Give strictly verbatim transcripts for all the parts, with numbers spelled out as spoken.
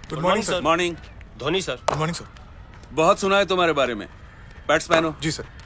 Good morning sir. Morning. Dhoni sir. Good morning sir. बहुत सुना है तुम्हारे बारे में, बैट्समैन हो। जी सर।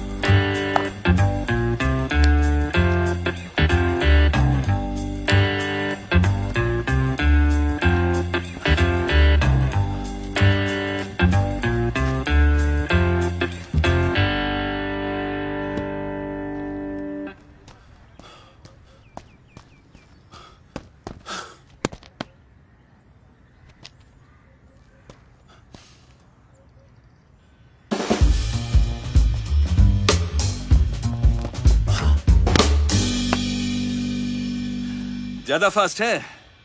ज्यादा फास्ट है,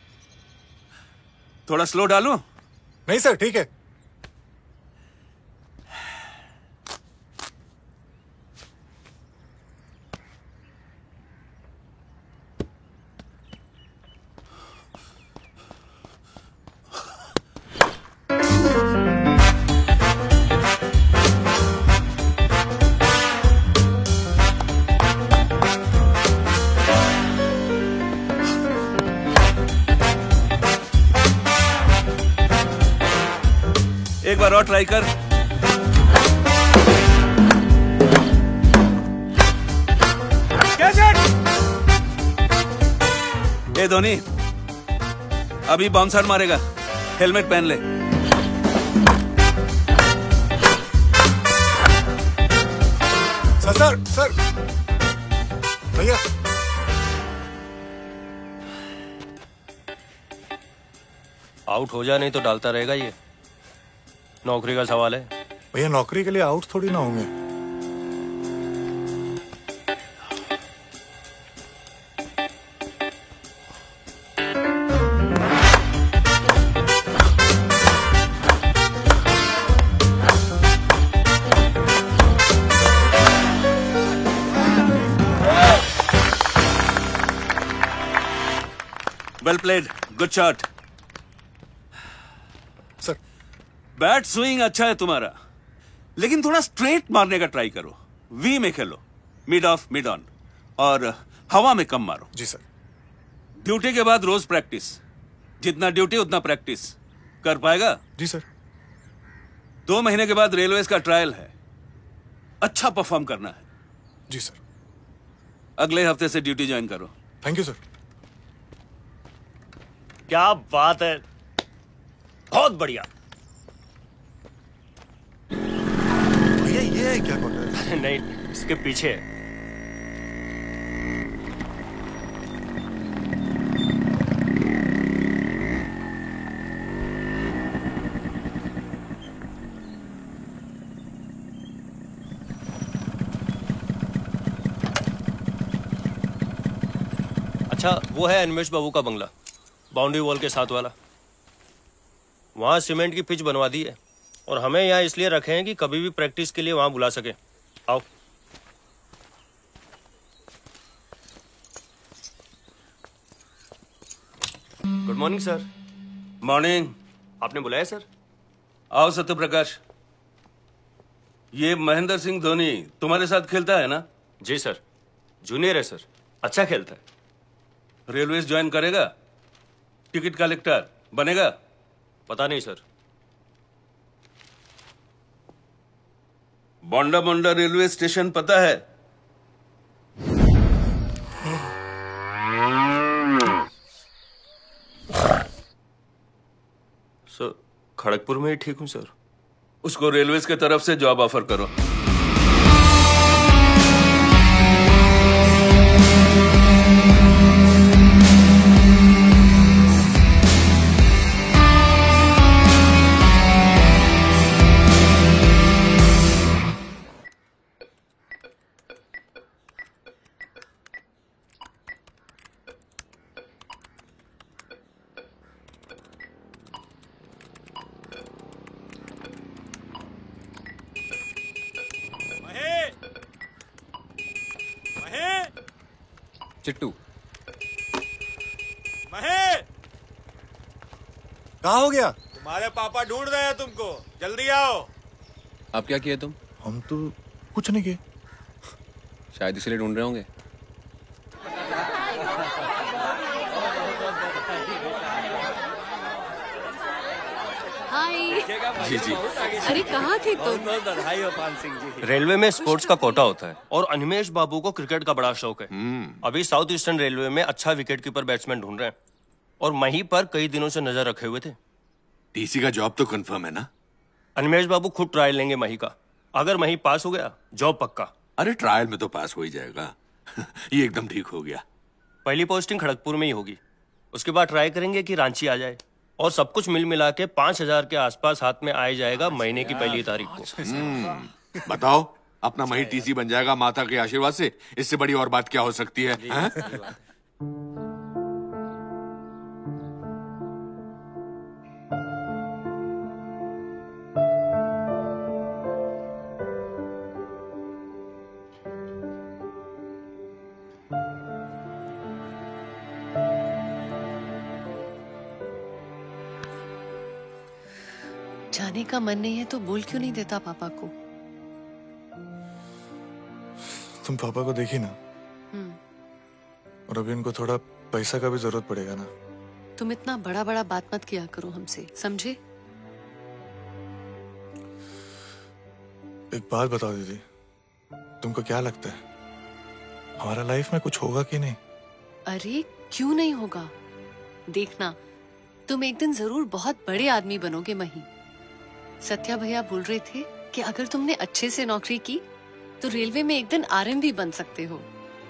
थोड़ा स्लो डालूं? नहीं सर, ठीक है। एक बार और ट्राई कर। ए धोनी, अभी बाउंसर मारेगा, हेलमेट पहन ले। सर सर सर भैया, आउट हो जाए नहीं तो डालता रहेगा ये, नौकरी का सवाल है। भैया नौकरी के लिए आउट थोड़ी ना होंगे। Well played, good shot. Sir bat swing अच्छा है तुम्हारा, लेकिन थोड़ा स्ट्रेट मारने का ट्राई करो। वी में खेलो, मिड ऑफ मिड ऑन, और हवा में कम मारो। जी सर। ड्यूटी के बाद रोज प्रैक्टिस, जितना ड्यूटी उतना प्रैक्टिस। कर पाएगा? जी सर। दो महीने के बाद रेलवेज का ट्रायल है, अच्छा परफॉर्म करना है। जी सर। अगले हफ्ते से ड्यूटी ज्वाइन करो। Thank you sir. क्या बात है, बहुत बढ़िया। भैया ये है क्या कॉर्नर? नहीं, इसके पीछे है। अच्छा, वो है अनिमेश बाबू का बंगला, बाउंड्री वॉल के साथ वाला। वहां सीमेंट की पिच बनवा दी है, और हमें यहाँ इसलिए रखे हैं कि कभी भी प्रैक्टिस के लिए वहां बुला सके। आओ। Good morning sir. मॉर्निंग। आपने बुलाया सर? आओ सत्य प्रकाश। ये महेंद्र सिंह धोनी तुम्हारे साथ खेलता है ना? जी सर, जूनियर है सर, अच्छा खेलता है। रेलवेज ज्वाइन करेगा? टिकट कलेक्टर बनेगा? पता नहीं sir. Bonda Bonda railway station पता है? सर खड़गपुर में ही ठीक हूँ सर। उसको रेलवेज के तरफ से जॉब ऑफर करो। चिट्टू, महेश, कहाँ हो गया? तुम्हारे पापा ढूंढ रहे हैं तुमको, जल्दी आओ। आप क्या किए तुम? हम तो कुछ नहीं किए। शायद इसलिए ढूंढ रहे होंगे। जी जी। अरे कहाँ थे तुम? बधाई हो पान सिंह जी। रेलवे में स्पोर्ट्स का कोटा होता है और अनिमेश बाबू को क्रिकेट का बड़ा शौक है। अभी साउथ ईस्टर्न रेलवे में अच्छा विकेट कीपर बैट्समैन ढूंढ रहे हैं और मही पर कई दिनों से नजर रखे हुए थे। टीसी का जॉब तो कंफर्म है ना? अनिमेश बाबू खुद ट्रायल लेंगे मही का। अगर मही पास हो गया जॉब पक्का। अरे ट्रायल में तो पास हो ही जाएगा। ये एकदम ठीक हो गया। पहली पोस्टिंग खड़गपुर में ही होगी, उसके बाद ट्राई करेंगे कि रांची आ जाए और सब कुछ मिल मिला के पांच हजार के आसपास हाथ में आ जाएगा महीने की पहली तारीख को। बताओ, अपना मही टीसी बन जाएगा माता के आशीर्वाद से। इससे बड़ी और बात क्या हो सकती है, है? जाने का मन नहीं है तो बोल क्यों नहीं देता पापा को? तुम पापा को देखी ना, और अभी उनको थोड़ा पैसा का भी जरूरत पड़ेगा ना। तुम इतना बड़ा बड़ा बात मत किया करो हमसे, समझे? एक बात बताओ दीदी, तुमको क्या लगता है हमारा लाइफ में कुछ होगा कि नहीं? अरे क्यों नहीं होगा, देखना तुम एक दिन जरूर बहुत बड़े आदमी बनोगे मही। सत्या भैया बोल रहे थे कि अगर तुमने अच्छे से नौकरी की तो रेलवे में एक दिन आरएम भी बन सकते हो।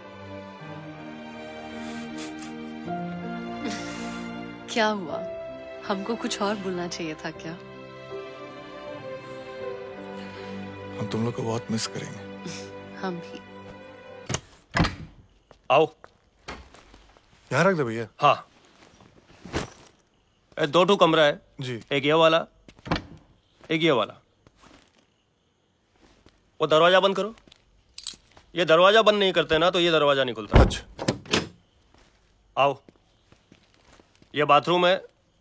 क्या हुआ, हमको कुछ और बोलना चाहिए था क्या? हम तुम लोग को बहुत मिस करेंगे। हम भी। आओ। यहाँ रख दे भैया। हाँ, ए, दो ठो कमरा है जी। एक ये वाला, एक ये वाला। वो दरवाजा बंद करो। ये दरवाजा बंद नहीं करते ना तो ये दरवाजा नहीं खुलता। अच्छा। आओ, ये बाथरूम है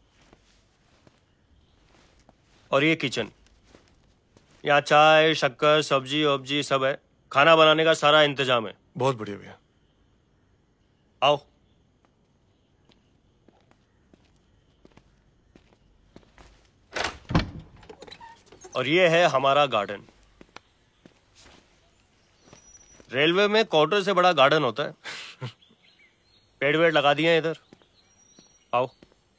और ये किचन। यहाँ चाय शक्कर सब्जी वब्जी सब है, खाना बनाने का सारा इंतजाम है। बहुत बढ़िया भैया। आओ। और ये है हमारा गार्डन। रेलवे में क्वार्टर से बड़ा गार्डन होता है। पेड़ वेड़ लगा दिए हैं इधर। आओ।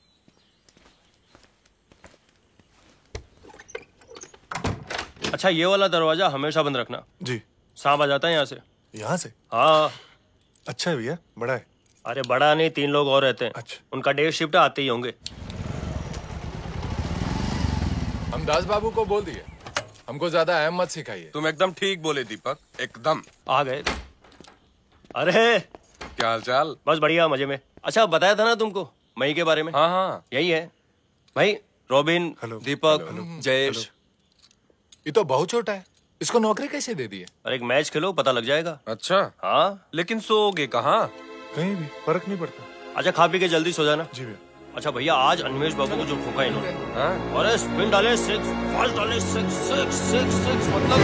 अच्छा, ये वाला दरवाजा हमेशा बंद रखना। जी। सांप आ जाता है यहाँ से। यहाँ से? हाँ। अच्छा है भैया, बड़ा है। अरे बड़ा नहीं, तीन लोग और रहते हैं। अच्छा। उनका डे शिफ्ट आते ही होंगे। हम दास बाबू को बोल दिए हमको ज्यादा अहम मत सिखाइए। तुम एकदम ठीक बोले दीपक, एकदम। आ गए। अरे क्या हाल चाल? बस बढ़िया, मजे में। अच्छा, बताया था ना तुमको मई के बारे में? हाँ हाँ, यही है भाई। रॉबिन, दीपक, जयेश। ये तो बहुत छोटा है, इसको नौकरी कैसे दे दी है? और एक मैच खेलो, पता लग जाएगा। अच्छा। हाँ, लेकिन सोओगे कहाँ? कहीं भी फर्क नहीं पड़ता। अच्छा, खा पी के जल्दी सो जाना। जी भैया। अच्छा भैया, आज अनिमेश बाबू को जो ठोका इन्होंने, हाँ? अरे स्पिन डाले सिक्स, फास्ट डाले सिक्स, सिक्स सिक्स सिक्स, मतलब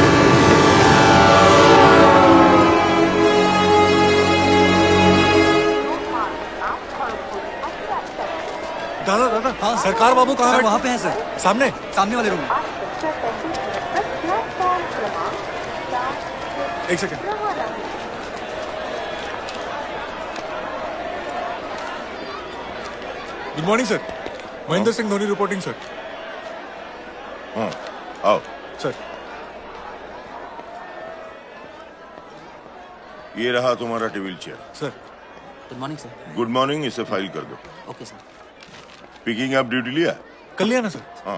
दादा दादा, हाँ सरकार बाबू कहाँ? वहाँ पे हैं सर, सामने सामने वाले रूम में। एक second. Good morning sir, Mahendra Singh Dhoni reporting sir. हाँ, आओ सर। ये रहा तुम्हारा table chair. Sir. Good morning sir. Good morning, इसे फाइल कर दो। Okay sir. Picking up duty लिया? कर लिया ना सर। हाँ।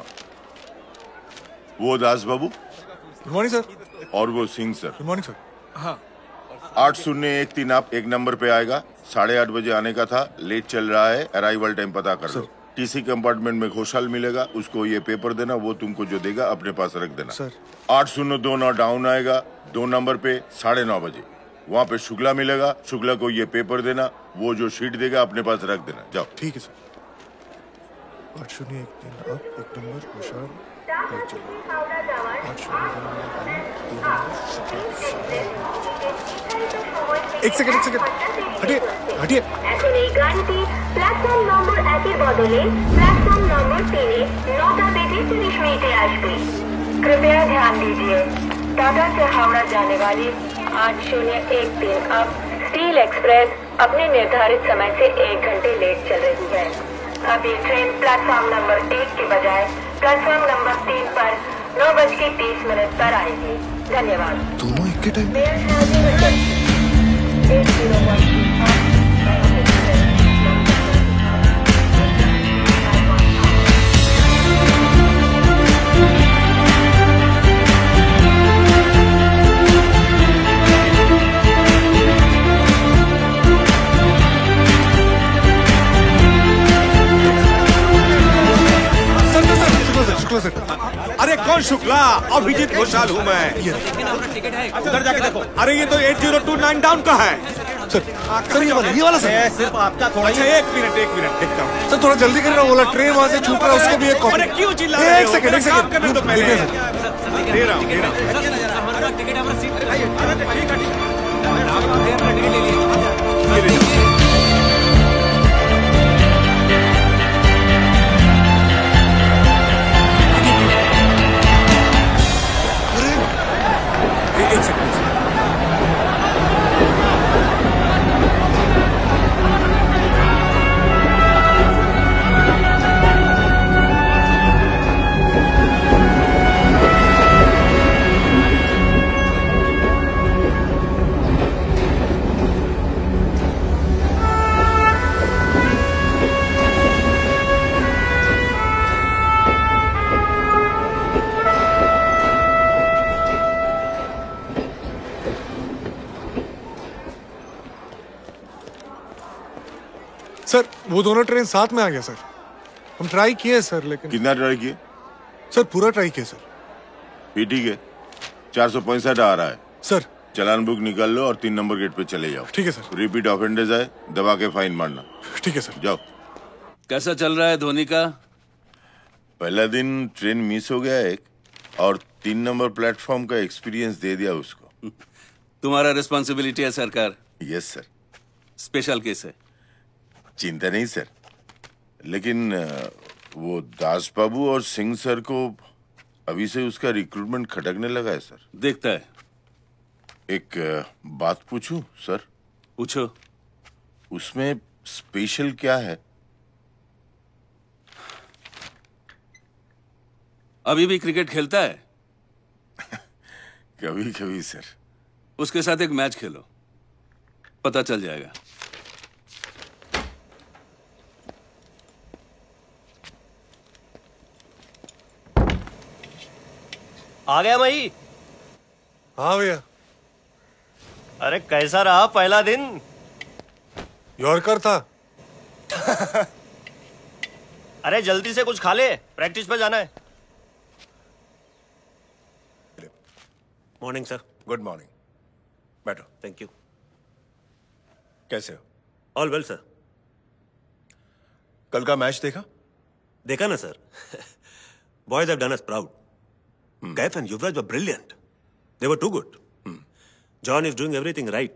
वो दास बाबू। Good morning sir. और वो Singh sir. Good morning sir. हाँ। आठ शून्य एक तीन आप एक नंबर पे आएगा। साढ़े आठ बजे आने का था, लेट चल रहा है, अराइवल टाइम पता कर लो। टीसी कंपार्टमेंट में घोषाल मिलेगा, उसको ये पेपर देना, वो तुमको जो देगा अपने पास रख देना। सर। आठ शून्य दो नौ डाउन आएगा, दो नंबर पे साढ़े नौ बजे वहाँ पे शुक्ला मिलेगा, शुक्ला को ये पेपर देना, वो जो शीट देगा अपने पास रख देना। जाओ। ठीक है सर। आठ शून्य एक तीन आप एक नंबर घोषाल। एक সেকেন্ড এক সেকেন্ড হটিয়ে হটিয়ে এখন এই গাড়িটি প্ল্যাটফর্ম নম্বর একের বদলে प्लेटफॉर्म नंबर तीन नौटा बेबी तीस मिनटे আসবে कृपया ध्यान दीजिए टाटा से हावड़ा जाने वाली आठ शून्य एक तीन अब स्टील एक्सप्रेस अपने निर्धारित समय से एक घंटे लेट चल रही है। अब ये ट्रेन प्लेटफॉर्म नंबर एक के बजाय प्लेटफॉर्म नंबर तीन पर नौ बज के तीस मिनट पर आएगी। धन्यवाद। दोनों एक के टाइम अरे कौन शुक्ला? अभिजीत घोषाल हूँ मैं। उधर जाके देखो। अरे ये तो eight zero two nine down का है। सर सर ये वाला ये वाला सर सिर्फ आपका थोड़ा। अच्छा एक मिनट एक मिनट देखता हूँ। सर थोड़ा जल्दी करिए ना, वो वाला ट्रेन वहाँ से छूट रहा है, उसको भी एक कॉपी। अरे क्यों चिल्ला रहे हो? एक सेकंड एक सेकंड करने दो पहले। दे रहा हूँ दे रहा हूँ। एक सेकंड। सर वो दोनों ट्रेन साथ में आ गया सर। हम ट्राई किए सर लेकिन कितना ट्राई किए? सर पूरा ट्राई किए सर। भी ठीक है, चार सौ पैंसठ आ रहा है सर। चलान बुक निकाल लो और तीन नंबर गेट पे चले जाओ। ठीक है सर। रिपीट ऑफेंडर्स आए दबा के फाइन मारना। ठीक है सर। जाओ। कैसा चल रहा है धोनी का? पहला दिन ट्रेन मिस हो गया एक, और तीन नंबर प्लेटफॉर्म का एक्सपीरियंस दे दिया उसको। तुम्हारा रिस्पॉन्सिबिलिटी है सरकार। Yes sir. स्पेशल केस है। चिंता नहीं सर, लेकिन वो दास बाबू और सिंह सर को अभी से उसका रिक्रूटमेंट खटकने लगा है सर। देखता है। एक बात पूछूं सर? पूछो। उसमें स्पेशल क्या है? अभी भी क्रिकेट खेलता है? कभी कभी सर। उसके साथ एक मैच खेलो, पता चल जाएगा। आ गया भाई। हाँ भैया। अरे कैसा रहा पहला दिन? यॉर्कर था। अरे जल्दी से कुछ खा ले, प्रैक्टिस पे जाना है। Morning sir. गुड मॉर्निंग, बैठो। Thank you. कैसे हो? All well sir. कल का मैच देखा? देखा ना sir. Boys have done us proud. Kaif and Yuvraj were brilliant. They were too good. Hmm. John is doing everything right.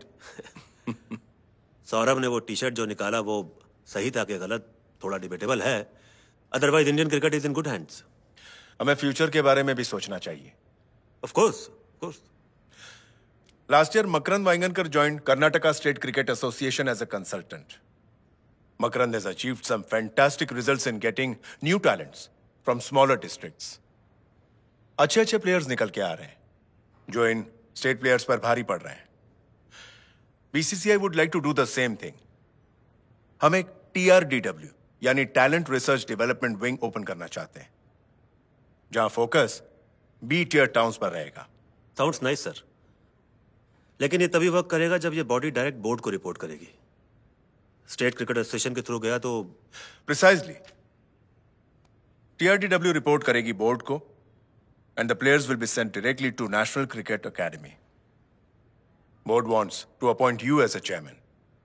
Saurabh ने वो टी शर्ट जो निकाला वो सही था कि गलत, थोड़ा डिबेटेबल है। Otherwise Indian cricket is in good hands. हमें फ्यूचर के बारे में भी सोचना चाहिए। Of course, of course. Last year Makarand Waingankar joined Karnataka State Cricket Association as a consultant. Makarand has achieved some fantastic results in getting new talents from smaller districts. अच्छे अच्छे players निकल के आ रहे हैं जो इन स्टेट प्लेयर्स पर भारी पड़ रहे हैं। BCCI would like to do the same thing. हम एक टीआरडीडब्ल्यू यानी talent research development wing open करना चाहते हैं, जहां फोकस बी टियर टाउन्स पर रहेगा। साउंड्स नाइस सर, लेकिन ये तभी वर्क करेगा जब ये बॉडी डायरेक्ट बोर्ड को रिपोर्ट करेगी। स्टेट क्रिकेट एसोसिएशन के थ्रू गया तो प्रिसाइजली टीआरडीडब्ल्यू रिपोर्ट करेगी बोर्ड को, and the players will be sent directly to National Cricket Academy. Board wants to appoint you as a chairman.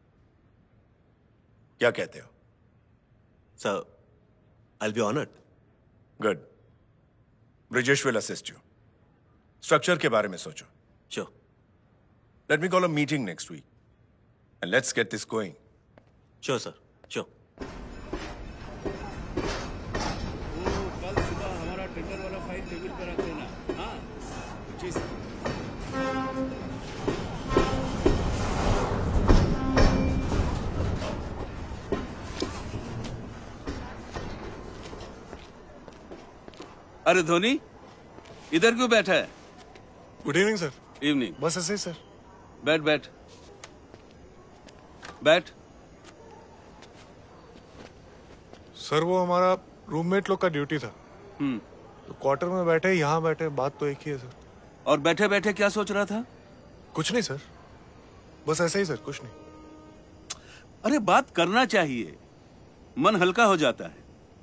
क्या कहते हो? Sir, I'll be honored. Good. Brijesh will assist you. Structure के बारे में सोचो. Sure. Let me call a meeting next week. and let's get this going. Sure, sir. Sure. कल सुबह हमारा टेंडर वाला फाइल टेबल पे रख देना। हाँ जी सर। अरे धोनी, इधर क्यों बैठा है? Good evening sir. इवनिंग। बस ऐसे ही सर। बैठ बैठ बैठ। सर वो हमारा रूममेट लोग का ड्यूटी था। हम्म। तो क्वार्टर में बैठे, यहाँ बैठे, बात तो एक ही है सर। और बैठे बैठे क्या सोच रहा था? कुछ नहीं सर, बस ऐसे ही सर, कुछ नहीं। अरे बात करना चाहिए, मन हल्का हो जाता है।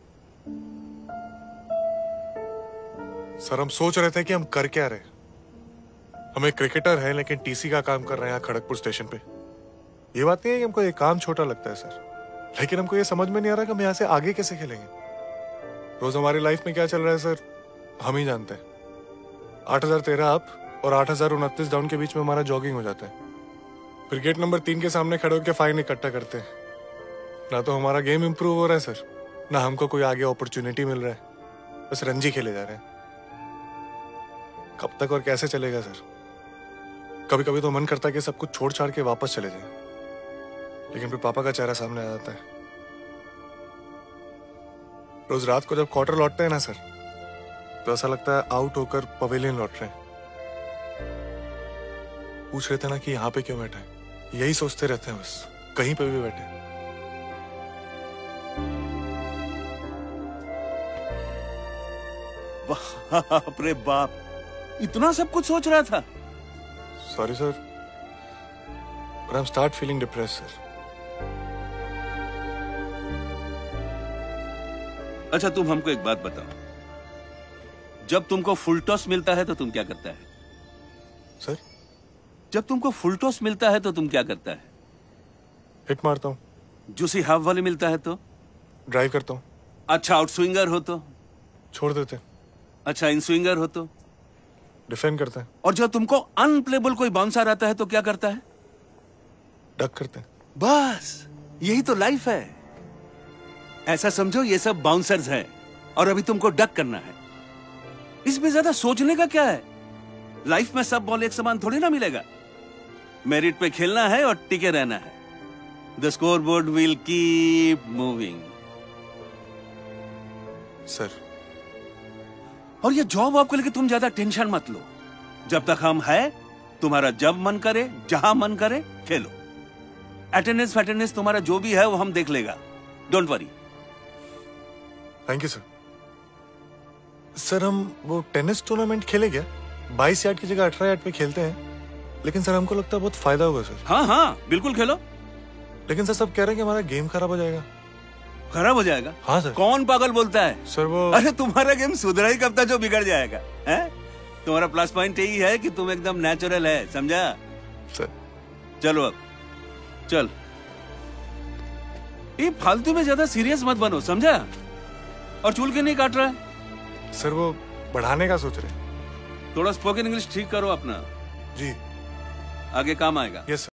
सर हम सोच रहे थे कि हम कर क्या रहे। हम एक क्रिकेटर हैं लेकिन टीसी का काम कर रहे हैं यहाँ खड़गपुर स्टेशन पे। ये बात नहीं है कि हमको ये काम छोटा लगता है सर, लेकिन हमको ये समझ में नहीं आ रहा कि हम यहाँ से आगे कैसे खेलेंगे। रोज हमारी लाइफ में क्या चल रहा है सर, हम ही जानते हैं। आठ हजार तेरह अप और आठ हजार उनतीस डाउन के बीच में हमारा जॉगिंग हो जाता है। फिर गेट नंबर तीन के सामने खड़े होकर फाइन इकट्ठा करते हैं। ना तो हमारा गेम इंप्रूव हो रहा है सर, ना हमको कोई आगे अपॉर्चुनिटी मिल रहा है, बस रंजी खेले जा रहे हैं। कब तक और कैसे चलेगा सर? कभी कभी तो मन करता है कि सब कुछ छोड़ छाड़ के वापस चले जाएं, लेकिन फिर पापा का चेहरा सामने आ जाता है। रोज रात को जब क्वार्टर लौटते हैं ना सर, तो ऐसा लगता है आउट होकर पवेलियन लौट रहे हैं। पूछ रहे थे ना कि यहाँ पे क्यों बैठे हैं, यही सोचते रहते हैं बस, कहीं पे भी बैठे। बाप रे बाप, इतना सब कुछ सोच रहा था? Sorry sir, but I'm start feeling depressed sir. अच्छा तुम हमको एक बात बताओ, जब तुमको फुल टॉस मिलता है तो तुम क्या करता है? सर जब तुमको फुल टॉस मिलता है तो तुम क्या करता है? हिट मारता हूँ। जूसी हाफ वाले मिलता है तो? ड्राइव करता हूँ। अच्छा आउट स्विंगर हो तो? छोड़ देते। अच्छा इन स्विंगर हो तो? डिफेंड करते हैं। और जब तुमको अनप्लेबल कोई बाउंसर आता है तो क्या करता है? डक करते हैं। बस यही तो लाइफ है। ऐसा समझो ये सब बाउंसर्स हैं और अभी तुमको डक करना है। इसमें ज्यादा सोचने का क्या है? लाइफ में सब बॉल एक समान थोड़ी ना मिलेगा। मेरिट पे खेलना है और टिके रहना है। The score board will keep moving. Sir और ये जॉब आपको लेके तुम ज्यादा टेंशन मत लो। जब तक हम है, तुम्हारा जब मन करे, जहां मन करे खेलो। अटेंडेंस फैटेंडेंस तुम्हारा जो भी है वो हम देख लेगा। Don't worry. Thank you sir. Sir हम वो टेनिस टूर्नामेंट खेले क्या? बाईस यार्ड की जगह अठारह यार्ड पे खेलते हैं, लेकिन सर हमको लगता है बहुत फायदा होगा सर। हाँ हाँ बिल्कुल खेलो। लेकिन सर सब कह रहे हैं कि हमारा गेम खराब हो जाएगा। खराब हो जाएगा? हाँ सर। कौन पागल बोलता है? सर वो अरे तुम्हारा गेम सुधरा ही कब तक जो बिगड़ जाएगा है? तुम्हारा प्लस पॉइंट यही है कि तुम एकदम नेचुरल है, समझा? सर चलो अब चल। ये फालतू में ज्यादा सीरियस मत बनो, समझा? और चूल के नहीं काट रहा है? सर वो बढ़ाने का सोच रहे हैं। थोड़ा स्पोकन इंग्लिश ठीक करो अपना। जी आगे काम आएगा। Yes sir.